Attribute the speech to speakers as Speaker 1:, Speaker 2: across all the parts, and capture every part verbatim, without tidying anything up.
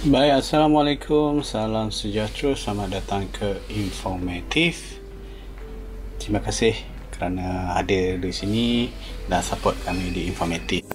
Speaker 1: Baik, Assalamualaikum, salam sejahtera, selamat datang ke Informatif. Terima kasih kerana hadir di sini dan support kami di Informatif.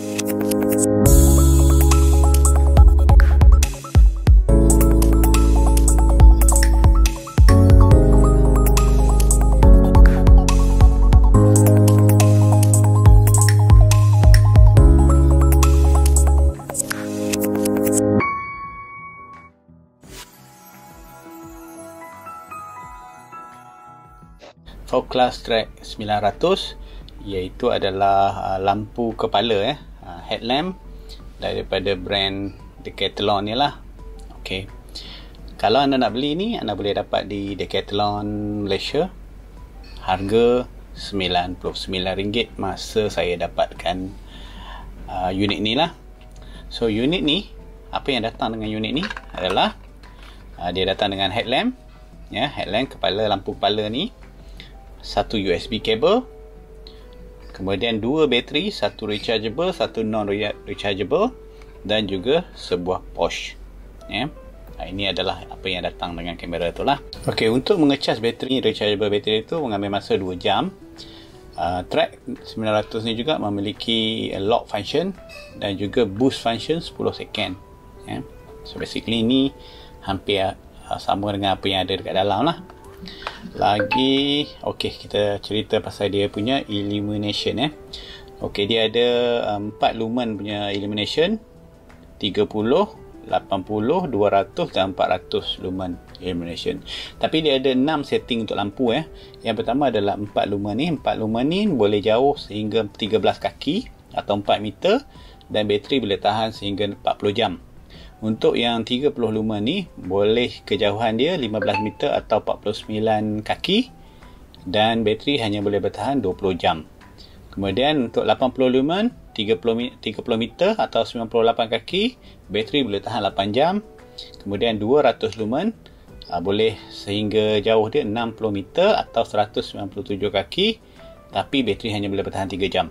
Speaker 1: Focus Track sembilan ratus iaitu adalah uh, lampu kepala eh uh, headlamp daripada brand Decathlon ni lah. Okey. Kalau anda nak beli ni, anda boleh dapat di Decathlon Malaysia. Harga sembilan puluh sembilan ringgit masa saya dapatkan uh, unit ni lah. So unit ni, apa yang datang dengan unit ni adalah uh, dia datang dengan headlamp ya, headlamp kepala, lampu kepala ni, satu U S B kabel, kemudian dua bateri, satu rechargeable, satu non rechargeable, dan juga sebuah pouch ya. Ini adalah apa yang datang dengan kamera tu lah. Okey, untuk mengecas bateri, rechargeable bateri itu mengambil masa dua jam. uh, Track sembilan ratus ni juga memiliki lock function dan juga boost function sepuluh second ya. So basically ni hampir uh, sama dengan apa yang ada dekat dalam lah. Lagi, okey, kita cerita pasal dia punya illumination eh. Okey, dia ada empat um, lumen punya illumination, tiga puluh, lapan puluh, dua ratus dan empat ratus lumen illumination. Tapi dia ada enam setting untuk lampu eh. Yang pertama adalah empat lumen ni. empat lumen ni boleh jauh sehingga tiga belas kaki atau empat meter, dan bateri boleh tahan sehingga empat puluh jam. Untuk yang tiga puluh lumen ni, boleh kejauhan dia lima belas meter atau empat puluh sembilan kaki, dan bateri hanya boleh bertahan dua puluh jam. Kemudian untuk lapan puluh lumen, tiga puluh meter atau sembilan puluh lapan kaki, bateri boleh tahan lapan jam. Kemudian dua ratus lumen, aa, boleh sehingga jauh dia enam puluh meter atau seratus sembilan puluh tujuh kaki, tapi bateri hanya boleh bertahan tiga jam.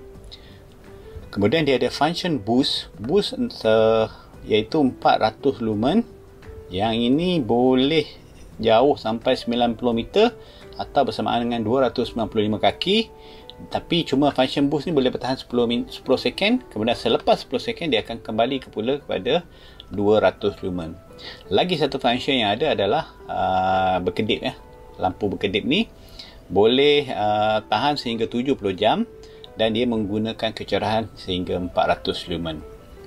Speaker 1: Kemudian dia ada function boost. Boost uh, iaitu empat ratus lumen. Yang ini boleh jauh sampai sembilan puluh meter atau bersamaan dengan dua ratus sembilan puluh lima kaki. Tapi cuma function boost ni boleh bertahan sepuluh second. Kemudian selepas sepuluh second dia akan kembali ke pula kepada dua ratus lumen. Lagi satu function yang ada adalah uh, berkedip ya. Lampu berkedip ni boleh uh, tahan sehingga tujuh puluh jam, dan dia menggunakan kecerahan sehingga empat ratus lumen.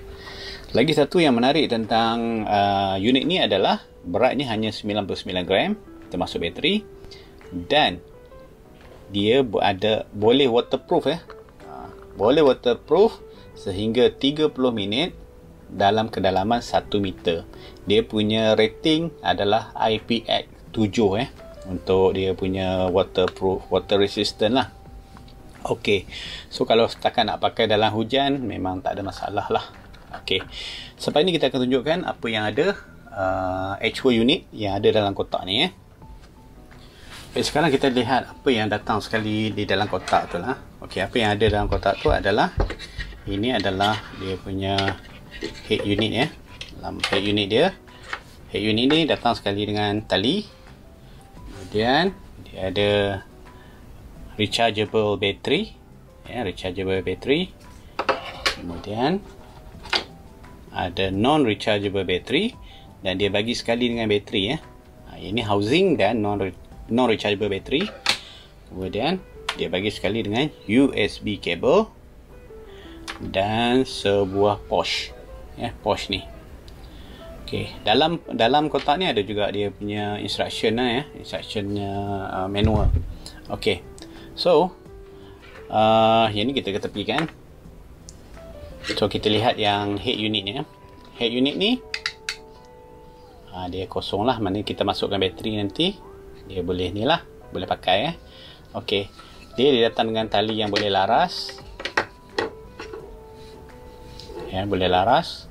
Speaker 1: Lagi satu yang menarik tentang uh, unit ni adalah beratnya hanya sembilan puluh sembilan gram termasuk bateri, dan dia ada boleh waterproof eh. Uh, boleh waterproof sehingga tiga puluh minit dalam kedalaman satu meter. Dia punya rating adalah I P X tujuh eh, untuk dia punya waterproof, water resistant lah. Okey, so kalau setakat nak pakai dalam hujan memang tak ada masalah lah. Okey, sampai ni kita akan tunjukkan apa yang ada uh, actual unit yang ada dalam kotak ni eh. Okay, sekarang kita lihat apa yang datang sekali di dalam kotak tu lah. Okey, apa yang ada dalam kotak tu adalah, ini adalah dia punya head unit ya. Dalam head unit dia, head unit ni datang sekali dengan tali. Kemudian dia ada rechargeable battery ya, rechargeable battery. Kemudian ada non rechargeable battery, dan dia bagi sekali dengan bateri ya. Ha, ini housing dan non non rechargeable battery. Kemudian dia bagi sekali dengan U S B kabel dan sebuah pouch ya, pouch ni. Okey, dalam dalam kotak ni ada juga dia punya instruction lah ya, instructionnya uh, manual. Okey, so uh, yang ni kita ketepikan. So kita lihat yang head unit ni ya. Head unit ni ha, dia kosong lah, mana kita masukkan bateri nanti dia boleh ni lah, boleh pakai ya. Okey, dia, dia datang dengan tali yang boleh laras ya, boleh laras.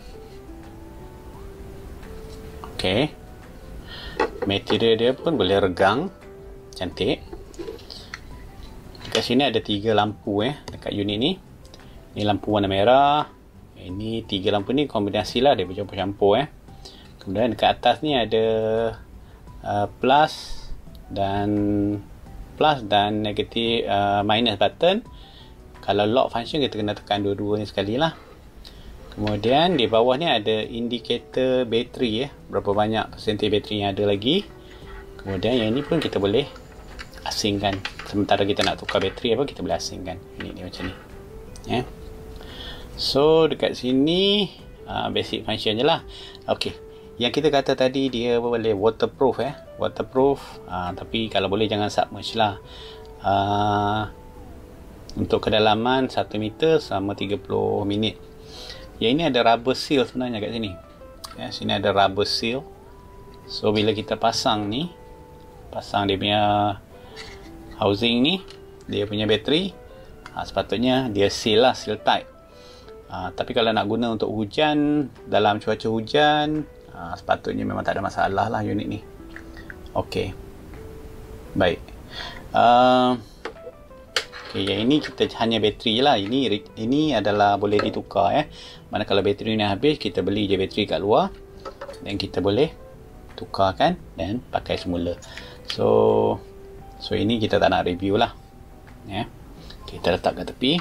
Speaker 1: Okey, material dia pun boleh regang, cantik. Dekat sini ada tiga lampu eh dekat unit ni. Ini lampu warna merah. Ini tiga lampu ni kombinasi lah, dia bercampur-campur eh. Kemudian dekat atas ni ada uh, plus dan plus dan negatif uh, minus button. Kalau lock function kita kena tekan dua-dua ni sekali lah. Kemudian di bawah ni ada indikator bateri ya, berapa banyak persentage bateri yang ada lagi. Kemudian yang ni pun kita boleh asingkan. Sementara kita nak tukar bateri apa, kita boleh asingkan. Ini dia macam ni. Ya. Yeah. So dekat sini uh, basic function je lah. Okey. Yang kita kata tadi dia boleh waterproof eh. Waterproof uh, tapi kalau boleh jangan submerge lah. Uh, untuk kedalaman satu meter selama tiga puluh minit. Yang ini ada rubber seal sebenarnya kat sini. Ya, sini ada rubber seal. So bila kita pasang ni, pasang dia punya housing ni, dia punya bateri, uh, sepatutnya dia seal lah, seal tight. Uh, tapi kalau nak guna untuk hujan, dalam cuaca hujan, uh, sepatutnya memang tak ada masalah lah unit ni. Okey. Baik. Uh, okay, yang ini kita hanya bateri je lah. Ini ini adalah boleh ditukar eh. Mana kalau bateri ni habis, kita beli je bateri kat luar dan kita boleh tukarkan dan pakai semula. So so ini kita tak nak review lah. Ya. Yeah. Kita letak kat tepi.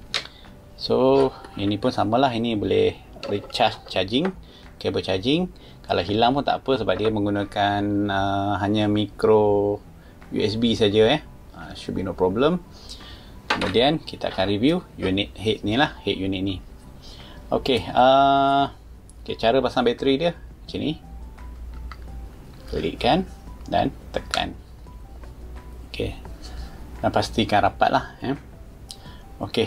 Speaker 1: So ini pun samalah, ini boleh recharge charging, kabel charging. Kalau hilang pun tak apa sebab dia menggunakan uh, hanya micro U S B saja eh. Uh, should be no problem. Kemudian kita akan review unit head ni lah, head unit ni. Okey, uh, okay, cara pasang bateri dia macam ni. Klikkan dan tekan. Okey. Dan pastikan rapat lah eh. Okey.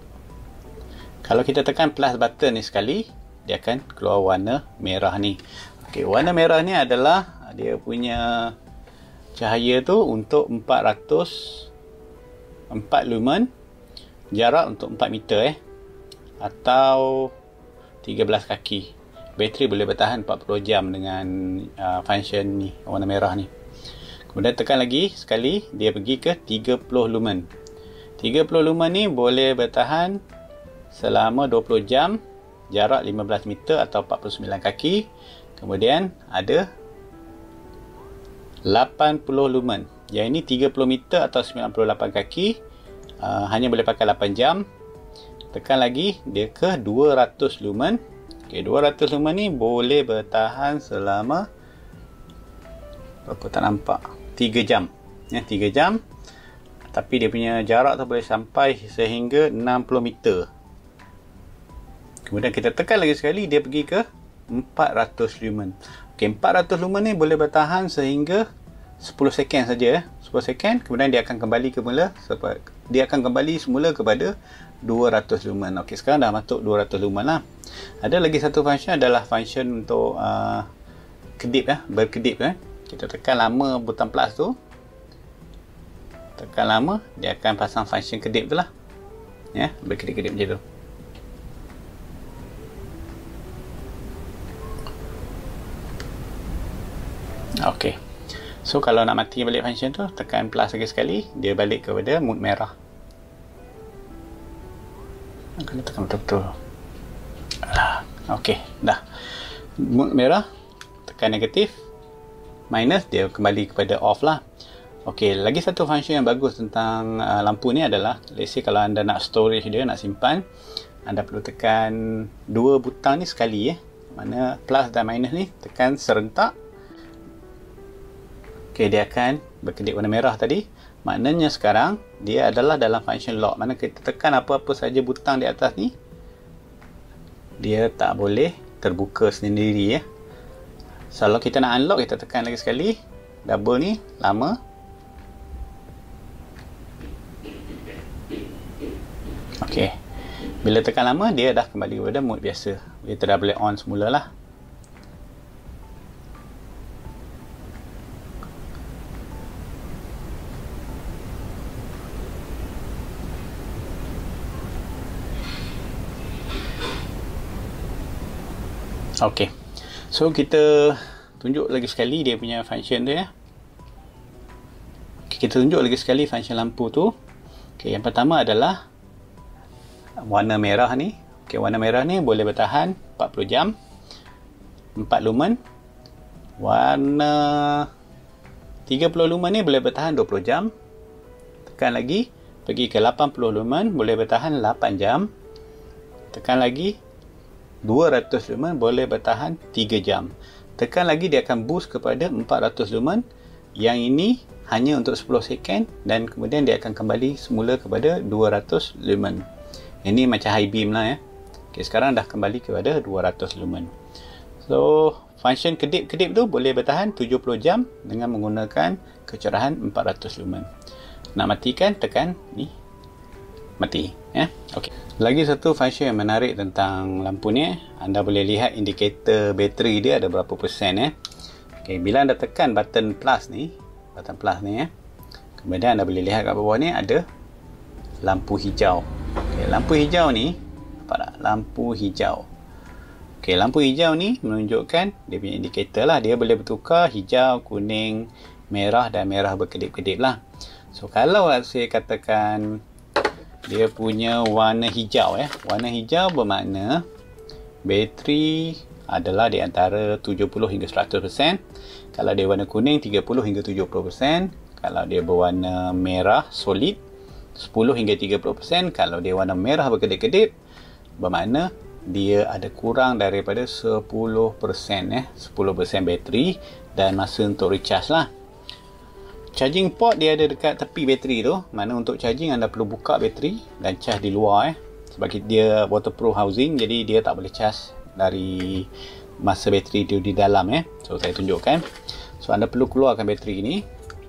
Speaker 1: Kalau kita tekan plus button ni sekali, dia akan keluar warna merah ni. Okey, warna merah ni adalah dia punya cahaya tu untuk empat ratus empat lumen, jarak untuk empat meter eh, atau tiga belas kaki. Bateri boleh bertahan empat puluh jam dengan uh, function ni, warna merah ni. Kemudian tekan lagi sekali, dia pergi ke tiga puluh lumen. tiga puluh lumen ni boleh bertahan selama dua puluh jam, jarak lima belas meter atau empat puluh sembilan kaki. Kemudian ada lapan puluh lumen. Yang ini tiga puluh meter atau sembilan puluh lapan kaki. Uh, hanya boleh pakai lapan jam. Tekan lagi, dia ke dua ratus lumen. Okey, dua ratus lumen ni boleh bertahan selama berapa tak nampak, tiga jam. Ya, tiga jam. Tapi dia punya jarak tu boleh sampai sehingga enam puluh meter. Kemudian kita tekan lagi sekali, dia pergi ke empat ratus lumen. Okey, empat ratus lumen ni boleh bertahan sehingga sepuluh second saja, sepuluh second. Kemudian dia akan kembali ke mula, dia akan kembali semula kepada dua ratus lumen. Okey, sekarang dah masuk dua ratus lumen lah. Ada lagi satu function adalah function untuk uh, kedip ya, berkedip eh. Kita tekan lama butang plus tu. Tekan lama, dia akan pasang function kedip tu lah. Ya, berkedip-kedip macam tu. Okey. So kalau nak mati balik function tu, tekan plus lagi sekali, dia balik kepada mode merah. Kena tekan betul-betul. Okey, dah. Mode merah, tekan negatif, minus, dia kembali kepada off lah. Okey, lagi satu function yang bagus tentang uh, lampu ni adalah, let's say kalau anda nak storage dia, nak simpan, anda perlu tekan dua butang ni sekali eh. Mana plus dan minus ni tekan serentak. Okey, dia akan berkedip warna merah tadi. Maknanya sekarang dia adalah dalam function lock. Mana kita tekan apa-apa saja butang di atas ni, dia tak boleh terbuka sendiri ya. So, kalau kita nak unlock, kita tekan lagi sekali. Double ni lama. Okey. Bila tekan lama, dia dah kembali kepada mode biasa. Dia dah boleh on semula lah. Okey. So kita tunjuk lagi sekali dia punya function tu ya. Okay, kita tunjuk lagi sekali function lampu tu. Okey, yang pertama adalah warna merah ni. Okey, warna merah ni boleh bertahan empat puluh jam, empat lumen, Warna tiga puluh lumen ni boleh bertahan dua puluh jam. Tekan lagi, pergi ke lapan puluh lumen, boleh bertahan lapan jam. Tekan lagi, dua ratus lumen, boleh bertahan tiga jam. Tekan lagi, dia akan boost kepada empat ratus lumen. Yang ini hanya untuk sepuluh second dan kemudian dia akan kembali semula kepada dua ratus lumen. Ini macam high beam lah ya. Okay, sekarang dah kembali kepada dua ratus lumen. So, function kedip-kedip tu boleh bertahan tujuh puluh jam dengan menggunakan kecerahan empat ratus lumen. Nak matikan, tekan ni, mati ya. Okey. Lagi satu function yang menarik tentang lampu ni, anda boleh lihat indikator bateri dia ada berapa persen ya. Okey, bila anda tekan button plus ni, button plus ni ya, kemudian anda boleh lihat kat bawah ni ada lampu hijau. Okey, lampu hijau ni, nampak tak? Lampu hijau. Okey, lampu hijau ni menunjukkan dia punya indikator lah. Dia boleh bertukar hijau, kuning, merah dan merah berkedip-kedip lah. So, kalau saya katakan dia punya warna hijau ya. Warna hijau bermakna bateri adalah di antara tujuh puluh hingga seratus persen. Kalau dia warna kuning, tiga puluh hingga tujuh puluh persen. Kalau dia berwarna merah solid, sepuluh hingga tiga puluh persen. Kalau dia warna merah berkedip-kedip, bermakna dia ada kurang daripada sepuluh persen eh. sepuluh persen bateri dan masa untuk recharge lah. Charging port dia ada dekat tepi bateri tu. Mana untuk charging anda perlu buka bateri dan charge di luar eh. Sebab dia waterproof housing, jadi dia tak boleh charge dari masa bateri tu di dalam eh. So saya tunjukkan. So anda perlu keluarkan bateri ni.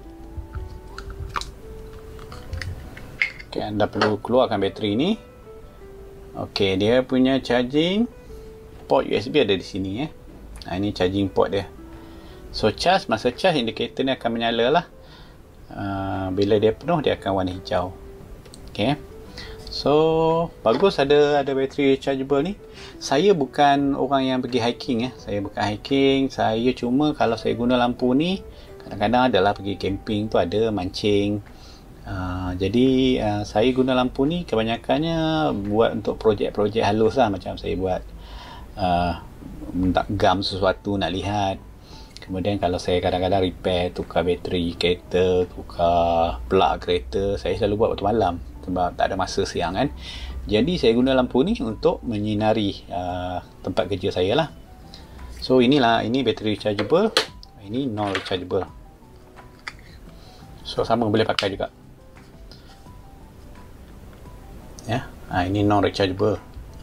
Speaker 1: Okay, anda perlu keluarkan bateri ni. Okey, dia punya charging port U S B ada di sini eh. Nah, ini charging port dia. So charge, masa charge indikator ni akan menyala lah. Uh, bila dia penuh dia akan warna hijau. Okey. So bagus ada ada bateri rechargeable ni. Saya bukan orang yang pergi hiking ya. Saya bukan hiking, saya cuma kalau saya guna lampu ni kadang-kadang adalah pergi camping tu ada mancing. Uh, jadi uh, saya guna lampu ni kebanyakannya buat untuk projek-projek halus lah. Macam saya buat uh, nak gam sesuatu, nak lihat. Kemudian kalau saya kadang-kadang repair, tukar bateri kereta, tukar plug kereta, saya selalu buat waktu malam sebab tak ada masa siang kan. Jadi saya guna lampu ni untuk menyinari uh, tempat kerja saya lah. So inilah, ini bateri rechargeable, ini non rechargeable. So sama boleh pakai juga. Ya, ha, ini non rechargeable.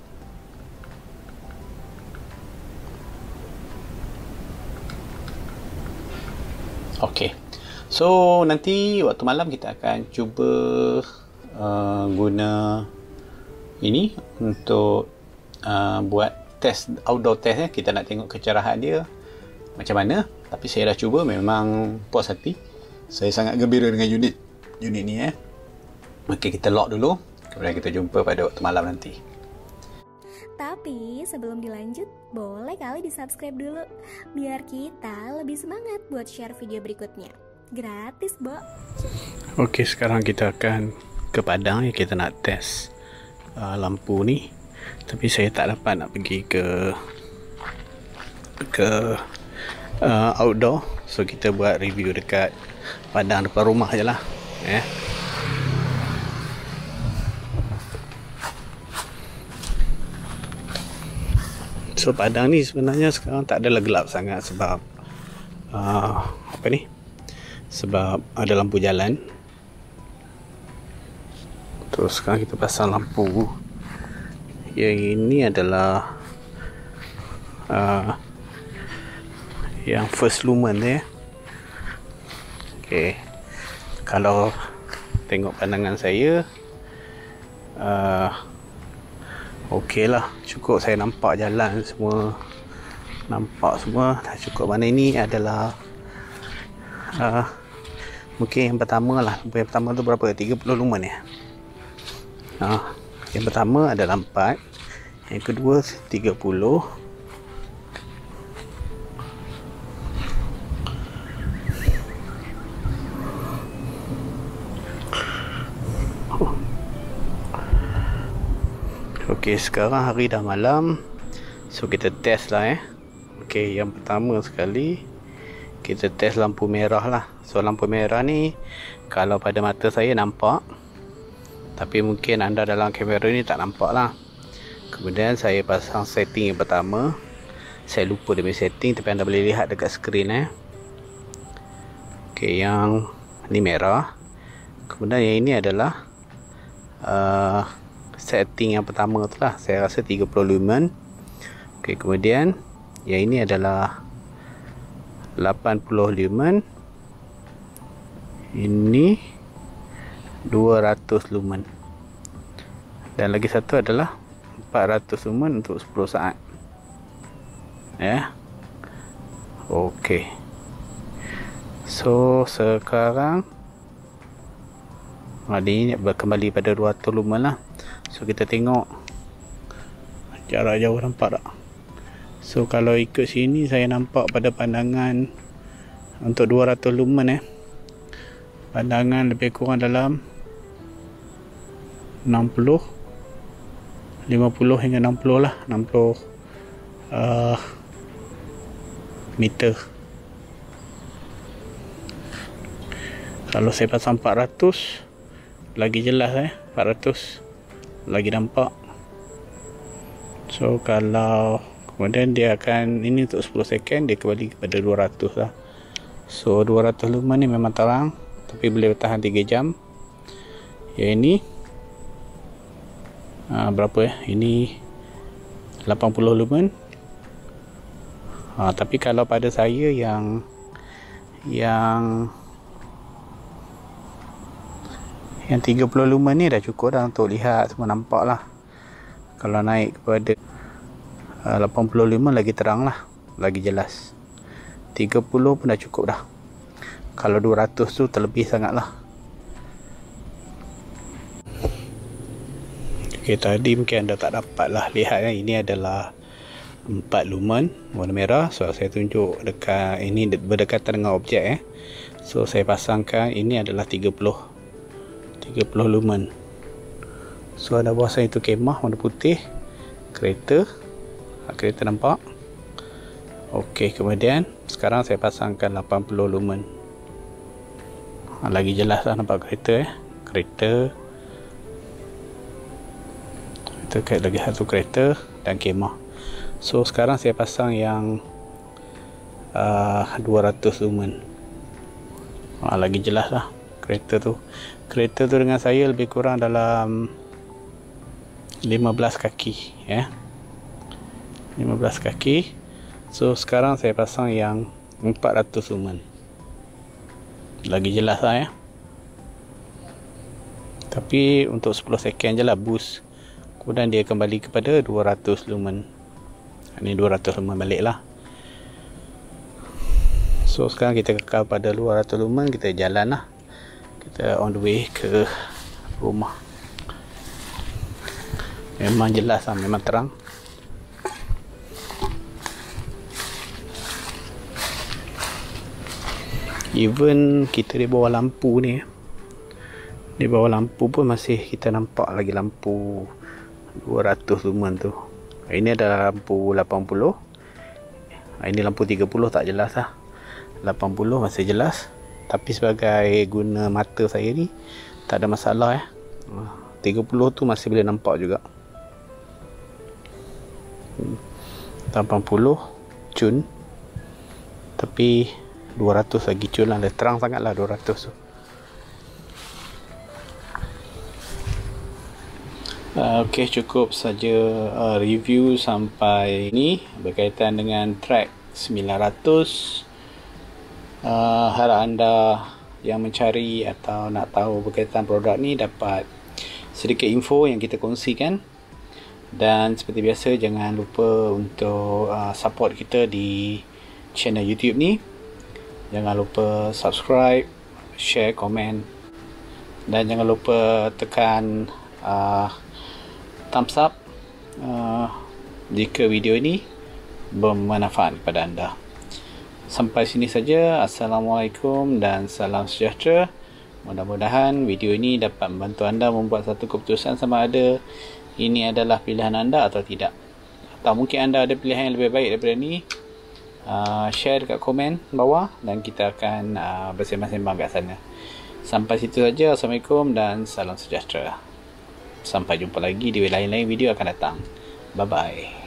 Speaker 1: Okey. So nanti waktu malam kita akan cuba uh, guna ini untuk uh, buat test, outdoor test ya. Kita nak tengok kecerahan dia macam mana. Tapi saya dah cuba, memang puas hati. Saya sangat gembira dengan unit unit ni ya. Okey, kita lock dulu. Kemudian kita jumpa pada waktu malam nanti.
Speaker 2: Tapi sebelum dilanjut, boleh kali di subscribe dulu biar kita lebih semangat buat share video berikutnya. Gratis, Bo.
Speaker 1: Okey, sekarang kita akan ke Padang ya. Kita nak test uh, lampu ni. Tapi saya tak dapat nak pergi ke ke uh, outdoor. So kita buat review dekat Padang depan rumah je lah ya. So Padang ni sebenarnya sekarang tak adalah gelap sangat sebab uh, apa ni? Sebab ada lampu jalan. Terus sekarang kita pasang lampu. Yang ini adalah uh, yang first lumen ya. Okey. Kalau tengok pandangan saya, uh, okey lah, cukup saya nampak jalan semua, nampak semua dah cukup. Mana ini adalah uh, mungkin yang pertama lah. Yang pertama tu berapa? tiga puluh lumen ya. uh, Yang pertama adalah empat, yang kedua tiga puluh, Okey, sekarang hari dah malam. So kita test lah eh. Okey, yang pertama sekali kita test lampu merah lah. So lampu merah ni kalau pada mata saya nampak, tapi mungkin anda dalam kamera ni tak nampak lah. Kemudian saya pasang setting yang pertama. Saya lupa dia punya setting, tapi anda boleh lihat dekat skrin eh. Okey, yang ni merah. Kemudian yang ini adalah uh, setting yang pertama tu lah. Saya rasa tiga puluh lumen. Okey, kemudian yang ini adalah lapan puluh lumen. Ini dua ratus lumen. Dan lagi satu adalah empat ratus lumen untuk sepuluh saat. Ya. Okey. So sekarang ini kembali pada dua ratus lumen lah. So kita tengok jarak jauh, nampak tak? So kalau ikut sini saya nampak pada pandangan untuk dua ratus lumen eh, pandangan lebih kurang dalam enam puluh, lima puluh hingga enam puluh lah, enam puluh uh, meter. Kalau saya pasang empat ratus lagi jelas eh, empat ratus lagi nampak. So kalau kemudian dia akan, ini untuk sepuluh second, dia kembali kepada dua ratus lah. So dua ratus lumen ni memang terang, tapi boleh bertahan tiga jam. Yang ini ha, berapa ya? Ini lapan puluh lumen. Ha, tapi kalau pada saya yang yang yang tiga puluh lumen ni dah cukup dah untuk lihat semua, nampak lah. Kalau naik kepada uh, lapan puluh lumen lagi terang lah, lagi jelas. Tiga puluh pun dah cukup dah. Kalau dua ratus tu terlebih sangat lah. Ok, tadi mungkin anda tak dapat lah lihat kan. Ini adalah empat lumen warna merah. So saya tunjuk dekat ini berdekatan dengan objek eh. So saya pasangkan, ini adalah tiga puluh lumen. So ada bawah saya itu kemah warna putih, kereta. Kereta nampak. Ok, kemudian sekarang saya pasangkan lapan puluh lumen. Lagi jelas lah nampak kereta eh. Kereta. Kita lagi satu kereta dan kemah. So sekarang saya pasang yang uh, dua ratus lumen. Ha, lagi jelas lah kereta tu. Kereta tu dengan saya lebih kurang dalam lima belas kaki ya. lima belas kaki. So sekarang saya pasang yang empat ratus lumen. Lagi jelas lah ya. Tapi untuk sepuluh second je lah boost. Kemudian dia kembali kepada dua ratus lumen. Ini dua ratus lumen balik lah. So sekarang kita kekal pada dua ratus lumen. Kita jalan lah. Kita on the way ke rumah. Memang jelas lah, memang terang. Even kita di bawah lampu ni, di bawah lampu pun masih kita nampak lagi lampu dua ratus lumen tu. Ini adalah lampu lapan puluh. Ini lampu tiga puluh tak jelas lah. lapan puluh masih jelas. Tapi sebagai guna mata saya ni tak ada masalah eh. tiga puluh tu masih boleh nampak juga. lapan puluh cun. Tapi dua ratus lagi cun lah. Terang sangat lah dua ratus tu. Uh, Okey, cukup saja uh, review sampai ni berkaitan dengan track sembilan ratus. Uh, harap anda yang mencari atau nak tahu berkaitan produk ni dapat sedikit info yang kita kongsikan. Dan seperti biasa, jangan lupa untuk uh, support kita di channel YouTube ni. Jangan lupa subscribe, share, komen, dan jangan lupa tekan uh, thumbs up uh, jika video ini bermanfaat kepada anda. Sampai sini saja. Assalamualaikum dan salam sejahtera. Mudah-mudahan video ini dapat membantu anda membuat satu keputusan sama ada ini adalah pilihan anda atau tidak. Atau mungkin anda ada pilihan yang lebih baik daripada ini. uh, share dekat komen bawah dan kita akan uh, bersembang-sembang kat sana. Sampai situ saja. Assalamualaikum dan salam sejahtera. Sampai jumpa lagi di lain-lain video akan datang. Bye bye.